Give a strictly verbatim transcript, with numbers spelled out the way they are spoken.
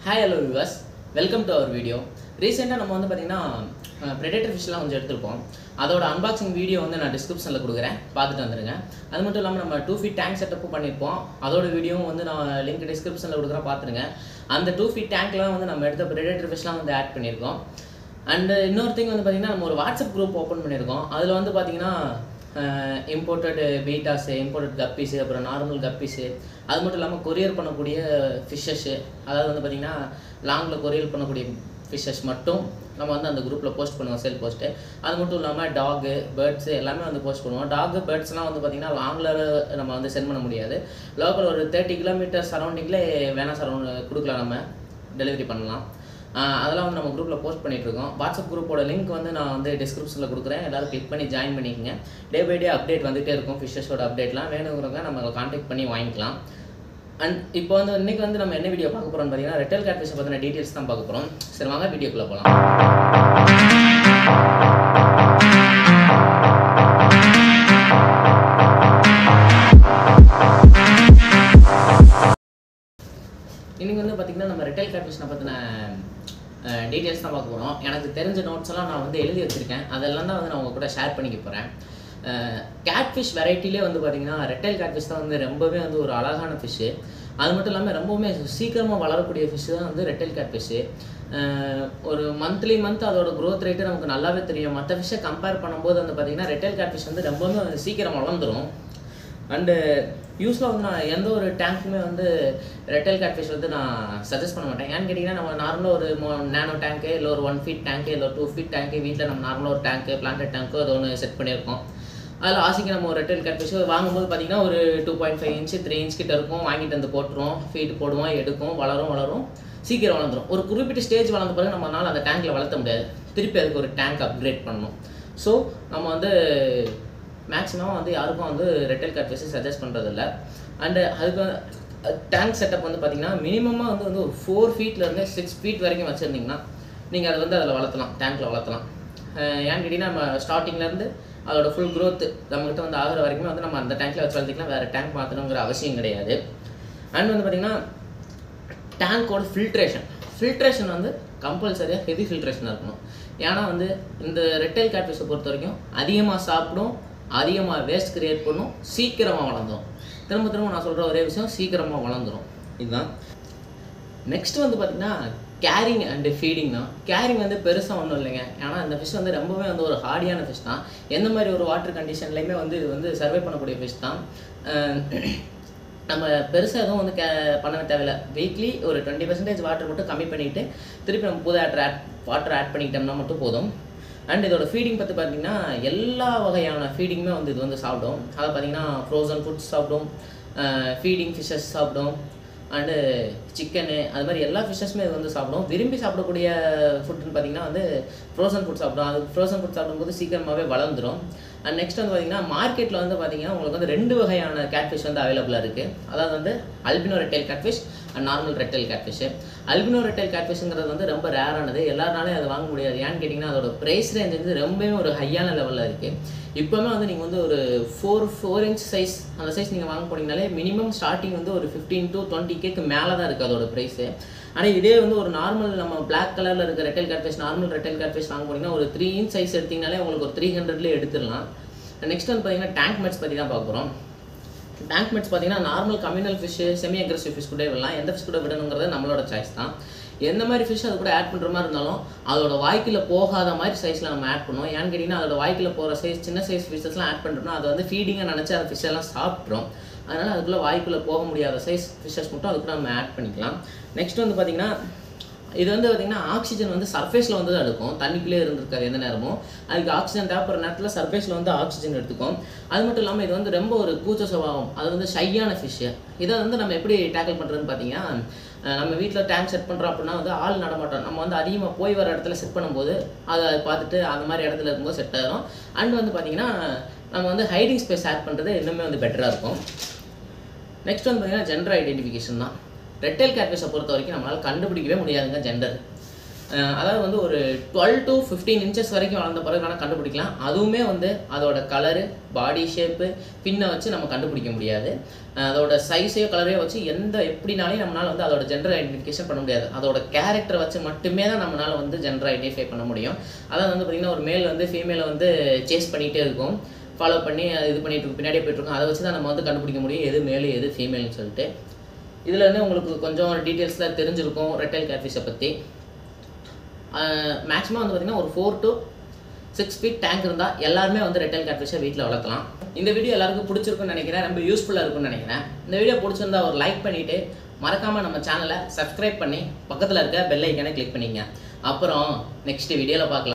Hi hello viewers, welcome to our video. Recently நம்ம வந்து பாத்தீங்கன்னா predator fish எல்லாம் கொஞ்சம் எடுத்துறோம். அதோட unboxing video வந்து நான் descriptionல கொடுக்கிறேன். பார்த்துட்டு வந்துருங்க. அது மட்டும் இல்லாம நம்ம two feet tank setup பண்ணிருப்போம். அதோட வீடியோவும் வந்து நான் லிங்க் descriptionல கொடுக்கிறேன் பாத்துருங்க. அந்த two feet tankல வந்து நம்ம எடுத்த predator fish எல்லாம் வந்து ஆட் பண்ணிருக்கோம். And இன்னொரு thing வந்து பாத்தீங்கன்னா நம்ம ஒரு WhatsApp group ஓபன் பண்ணிருக்கோம். அதுல வந்து பாத்தீங்கன்னா imported betas, imported guppies, அப்புறம் நார்மல் guppies, அது மட்டும் இல்லாமல் கொரியர் பண்ணக்கூடிய ஃபிஷ்ஷஸ், அதாவது வந்து பார்த்தீங்கன்னா லாங்கில் கொரியர் பண்ணக்கூடிய ஃபிஷ்ஷஸ் மட்டும் நம்ம வந்து அந்த குரூப்பில் போஸ்ட் பண்ணுவோம், சேல் போஸ்ட்டு. அது மட்டும் இல்லாமல் டாகு, பேர்ட்ஸு எல்லாமே வந்து போஸ்ட் பண்ணுவோம். டாகு, பேர்ட்ஸ்லாம் வந்து பார்த்திங்கன்னா லாங்கில் நம்ம வந்து சென்ட் பண்ண முடியாது. லோக்கல் ஒரு தேர்ட்டி கிலோமீட்டர் சரௌண்டிங்கில் வேணால் சரௌண்ட் கொடுக்கலாம், நம்ம டெலிவரி பண்ணலாம். அதெல்லாம் வந்து நம்ம குரூப்பில் போஸ்ட் பண்ணிகிட்ருக்கோம். வாட்ஸ்அப் குரூப்போட லிங்க் வந்து நான் வந்து டிஸ்கிரிப்ஷனில் கொடுக்குறேன். எல்லோரும் கிளிக் பண்ணி ஜாயின் பண்ணிக்கோங்க. டே பை டே அப்டேட் வந்துகிட்டே இருக்கும். ஃபிஷ்ஷஸோட அப்டேட்லாம் வேணுங்கிறவங்க நம்ம கான்டாக்ட் பண்ணி வாங்கிக்கலாம். அண்ட் இப்போ வந்து இன்றைக்கி வந்து நம்ம என்ன வீடியோ பார்க்க போகிறோம்னு பார்த்தீங்கன்னா ரெட்டைல் கேட்ஃபிஷை பற்றின டீட்டெயில்ஸ் தான் பார்க்க போகிறோம். சரி வாங்க வீடியோக்குள்ளே போகலாம். இன்றைக்கி வந்து பார்த்திங்கன்னா நம்ம ரெட்டைல் கேட்ஃபிஷை பற்றின டீட்டெயில்ஸ் தான் பார்க்க போகிறோம். எனக்கு தெரிஞ்ச நோட்ஸ் எல்லாம் நான் வந்து எழுதி வச்சுருக்கேன். அதெல்லாம் தான் வந்து நான் உங்கள் கூட ஷேர் பண்ணிக்க போகிறேன். கேட்ஃபிஷ் வெரைட்டிலே வந்து பார்த்திங்கன்னா ரெட்டைல் கேட்ஃபிஷ் தான் வந்து ரொம்பவே வந்து ஒரு அழகான ஃபிஷ்ஷு. அது மட்டும் இல்லாமல் ரொம்பவுமே சீக்கிரமாக வளரக்கூடிய ஃபிஷ்ஷு தான் வந்து ரெட்டைல் கேட்ஃபிஷ்ஷு. ஒரு மந்த்லி மந்த் அதோட க்ரோத் ரேட்டு நமக்கு நல்லாவே தெரியும். மற்ற ஃபிஷ்ஷை கம்பேர் பண்ணும்போது வந்து பார்த்திங்கன்னா ரெட்டைல் கேட்ஃபிஷ் வந்து ரொம்பவுமே சீக்கிரம் வளர்ந்துடும். அண்டு யூஸ்வலாக வந்து நான் எந்த ஒரு டேங்க்குமே வந்து ரெட்டைல் கேட்ஃபிஷ் வந்து நான் சஜஸ்ட் பண்ண மாட்டேன். ஏன்னு கேட்டிங்கன்னா நம்ம நார்மலாக ஒரு நேனோ டேங்க்கு, இல்லை ஒரு ஒன் ஃபீட் டேங்க்கு, இல்லை ஒரு டூ ஃபீட் டேங்க்கு வீட்டில் நம்ம நார்மலாக ஒரு டேங்க்கு, பிளான்டட் டேங்க்கு அது ஒன்று செட் பண்ணியிருக்கோம். அதில் ஆசைக்கு நம்ம ஒரு ரெட்டைல் கேட்ஃபிஷ் வாங்கும்போது பார்த்திங்கன்னா ஒரு two point five inch three inch கிட்ட இருக்கும். வாங்கிட்டு வந்து போட்டுருவோம், ஃபீட் போடுவோம், எடுக்கும், வளரும் வளரும் சீக்கிரம் வளர்ந்துடும். ஒரு குறிப்பிட்ட ஸ்டேஜ் வளர்ந்த பிறகு நம்மளால் அந்த டேங்க்கில் வளர்த்த முடியாது. திருப்பி அதுக்கு ஒரு டேங்க் அப்கிரேட் பண்ணணும். ஸோ நம்ம வந்து மேக்ஸிமம் வந்து யாருக்கும் வந்து ரெட்டைல் கேட்ஃபிஷ் சஜஸ்ட் பண்ணுறதில்ல. அண்டு அதுக்கு டேங்க் செட்டப் வந்து பார்த்திங்கன்னா மினிமமாக வந்து வந்து ஒரு ஃபோர் ஃபீட்லேருந்து சிக்ஸ் ஃபீட் வரைக்கும் வச்சுருந்திங்கன்னா நீங்கள் அதை வந்து அதில் வளர்த்தலாம், டேங்க்கில் வளர்த்தலாம். ஏன்னு கேட்டிங்கன்னா நம்ம ஸ்டார்டிங்லேருந்து அதோட ஃபுல் க்ரோத்து நம்மகிட்ட வந்து ஆகிற வரைக்குமே வந்து நம்ம அந்த டேங்க்கில் வச்சு வளர்த்திக்கலாம். வேறு டேங்க் மாற்றணுங்கிற அவசியம் கிடையாது. அண்ட் வந்து பார்த்திங்கன்னா டேங்க்கோட ஃபில்ட்ரேஷன் ஃபில்ட்ரேஷன் வந்து கம்பல்சரியாக ஹெவி ஃபில்ட்ரேஷனாக இருக்கணும். ஏன்னா வந்து இந்த ரெட்டைல் கேட்ஃபிஷை பொறுத்த வரைக்கும் அதிகமாக சாப்பிடும், அதிகமாக வேஸ்ட் கிரியேட் பண்ணும், சீக்கிரமாக வளர்ந்துடும். திரும்ப திரும்ப நான் சொல்கிற ஒரே விஷயம், சீக்கிரமாக வளர்ந்துடும். இதுதான். நெக்ஸ்ட் வந்து பார்த்திங்கன்னா கேரிங் அண்டு ஃபீடிங் தான். கேரிங் வந்து பெருசாக ஒன்றும் இல்லைங்க. ஏன்னா இந்த ஃபிஷ் வந்து ரொம்பவே வந்து ஒரு ஹார்டியான ஃபிஷ் தான். எந்த மாதிரி ஒரு வாட்டர் கண்டிஷன்லையுமே வந்து இது வந்து சர்வே பண்ணக்கூடிய ஃபிஷ் தான். நம்ம பெருசாக எதுவும் வந்து கே பண்ண தேவையில்லை. வீக்லி ஒரு டுவெண்ட்டி பர்சன்டேஜ் வாட்டர் மட்டும் கம்மி பண்ணிவிட்டு திருப்பி நம்ம புது ஆட்டர் ஆட் வாட்டர் ஆட் பண்ணிக்கிட்டோம்னா மட்டும் போதும். அண்ட் இதோட ஃபீடிங் பற்றி பார்த்திங்கன்னா எல்லா வகையான ஃபீடிங்குமே வந்து இது வந்து சாப்பிடும். அதை பார்த்திங்கன்னா ஃப்ரோசன் ஃபுட்ஸ் சாப்பிடும், ஃபீடிங் ஃபிஷ்ஷஸ் சாப்பிடும், அண்டு சிக்கனு, அது மாதிரி எல்லா ஃபிஷ்ஷஸுமே இது வந்து சாப்பிடும். விரும்பி சாப்பிடக்கூடிய ஃபுட்டுன்னு பார்த்திங்கன்னா வந்து ஃப்ரோசன் ஃபுட் சாப்பிடும். அது ஃப்ரோசன் ஃபுட் சாப்பிடும்போது சீக்கிரமாகவே வளர்ந்துடும். அண்ட் நெக்ஸ்ட் வந்து பார்த்திங்கன்னா மார்க்கெட்டில் வந்து பார்த்திங்கன்னா உங்களுக்கு வந்து ரெண்டு வகையான கேட்ஃபிஷ் வந்து அவைலபிளாக இருக்குது. அதாவது வந்து albino red tail catfish and normal red tail catfish. Albino red tail கேட்ஃபிஷ்ங்கிறது வந்து ரொம்ப ரேரானது, எல்லாருனாலும் அதை வாங்க முடியாது. ஏன்னு கேட்டிங்கன்னா அதோட ப்ரைஸ் ரேஞ்ச் வந்து ரொம்பவே ஒரு ஹையான லெவலில் இருக்குது. இப்போவுமே வந்து நீங்கள் வந்து ஒரு ஃபோர் ஃபோர் இன்ச் சைஸ் அந்த சைஸ் நீங்கள் வாங்க போனீங்கனாலே மினிமம் ஸ்டார்டிங் வந்து ஒரு ஃபிஃப்டீன் டு டுவெண்ட்டி கேக்கு மேலே தான் இருக்குது அதோட ப்ரைஸு. ஆனால் இதே வந்து ஒரு நார்மல் நம்ம பிளாக் கலரில் இருக்க red tail catfish, normal red tail catfish வாங்க போனீங்கன்னா ஒரு த்ரீ இன்ச் சைஸ் எடுத்திங்கனாலே உங்களுக்கு ஒரு த்ரீ ஹண்ட்ரட்லேயே எடுத்துடலாம். நெக்ஸ்ட் வந்து பார்த்தீங்கன்னா டேங்க் மெட்ஸ் பற்றி தான் பார்க்க போகிறோம். டேங்க் மெட்ஸ் பார்த்தீங்கன்னா normal communal fish, semi aggressive fish கூட விடலாம். எந்த ஃபிஷ் கூட விடணுங்கிறது நம்மளோட சாய்ஸ் தான். எந்த மாதிரி ஃபிஷ் அது கூட ஆட் பண்ணுற மாதிரி இருந்தாலும் அதோட வாய்க்கில் போகாத மாதிரி சைஸில் நம்ம ஆட் பண்ணுவோம். ஏன்னு கேட்டிங்கன்னா அதோட வாய்க்கில் போகிற சைஸ் சின்ன சைஸ் ஃபிஷ்ஷஸ்லாம் ஆட் பண்ணுறோம்னா அது வந்து ஃபீடிங்காக நினச்சி அந்த ஃபிஷ் எல்லாம் சாப்பிட்றோம். அதனால் அதுக்குள்ளே வாய்க்குள்ளே போக முடியாத சைஸ் ஃபிஷ்ஷஸ் மட்டும் அதுக்குள்ள நம்ம ஆட் பண்ணிக்கலாம். நெக்ஸ்ட் வந்து பார்த்திங்கன்னா இது வந்து பார்த்திங்கன்னா ஆக்சிஜன் வந்து சர்ஃபேஸில் வந்து தான் எடுக்கும், தண்ணிக்குள்ளே இருந்திருக்காது எந்த நேரமும். அதுக்கு ஆக்சிஜன் தேவைப்படுற நேரத்தில் சர்ஃபேஸில் வந்து ஆக்சிஜன் எடுத்துக்கும். அது மட்டும் இல்லாமல் இது வந்து ரொம்ப ஒரு கூச்ச சுபாவம், அது வந்து ஷையான ஃபிஷ்ஷு. இதை வந்து நம்ம எப்படி டேக்கிள் பண்ணுறதுன்னு பார்த்தீங்கன்னா நம்ம வீட்டில் டேங்க் செட் பண்ணுறோம் அப்படின்னா வந்து ஆள் நடமாட்டோம். நம்ம வந்து அதிகமாக போய் வர இடத்துல செட் பண்ணும்போது அதை பார்த்துட்டு அந்த மாதிரி இடத்துல இருக்கும்போது செட் ஆகிடும். அண்ட் வந்து பார்த்திங்கன்னா நம்ம வந்து ஹைடிங் ஸ்பேஸ் ஆட் பண்ணுறது இன்னுமே வந்து பெட்டராக இருக்கும். நெக்ஸ்ட் வந்து பார்த்திங்கன்னா ஜெண்டர் ஐடென்டிஃபிகேஷன் தான். ரெட்டைல் கேட்ஃபிஷை பொறுத்த வரைக்கும் நம்மளால் கண்டுபிடிக்கவே முடியாதுங்க ஜெண்டர். அதாவது வந்து ஒரு டுவெல் டு ஃபிஃப்டீன் இன்ச்சஸ் வரைக்கும் வளர்ந்த பிறகு வேணால் கண்டுபிடிக்கலாம். அதுவுமே வந்து அதோட கலரு, பாடி ஷேப்பு, பின்னை வச்சு நம்ம கண்டுபிடிக்க முடியாது. அதோட சைஸையோ கலரையோ வச்சு எந்த எப்படினாலையும் நம்மளால் வந்து அதோட ஜெண்டர் ஐடென்டிஃபிகேஷன் பண்ண முடியாது. அதோட கேரக்டரை வச்சு மட்டுமே தான் நம்மளால் வந்து ஜெண்டர் ஐடென்டிஃபை பண்ண முடியும். அதாவது வந்து பார்த்திங்கன்னா ஒரு மேல் வந்து ஃபீமேலை வந்து சேஸ் பண்ணிகிட்டே இருக்கும், ஃபாலோ பண்ணி இது பண்ணிட்டு இருக்கும், பின்னாடியே போய்ட்டுருக்கோம். அதை வச்சு தான் நம்ம வந்து கண்டுபிடிக்க முடியும் எது மேல் எது ஃபீமேல்னு சொல்லிட்டு. இதில் வந்து உங்களுக்கு கொஞ்சம் டீட்டெயில்ஸில் தெரிஞ்சிருக்கும் ரெட்டைல் கேட்ஃபிஷை பற்றி. மேக்ஸிமம் வந்து பார்த்திங்கன்னா ஒரு four to six feet tank இருந்தால் எல்லாருமே வந்து ரெட்டைல் கேட்ஃபிஷை வீட்டில் வளர்க்கலாம். இந்த வீடியோ எல்லாருக்கும் பிடிச்சிருக்குன்னு நினைக்கிறேன், ரொம்ப யூஸ்ஃபுல்லாக இருக்குன்னு நினைக்கிறேன். இந்த வீடியோ பிடிச்சிருந்தா ஒரு லைக் பண்ணிவிட்டு மறக்காமல் நம்ம சேனலை சப்ஸ்கிரைப் பண்ணி பக்கத்தில் இருக்க பெல் ஐக்கானை கிளிக் பண்ணிங்க. அப்புறம் நெக்ஸ்ட் வீடியோவில் பார்க்கலாம்.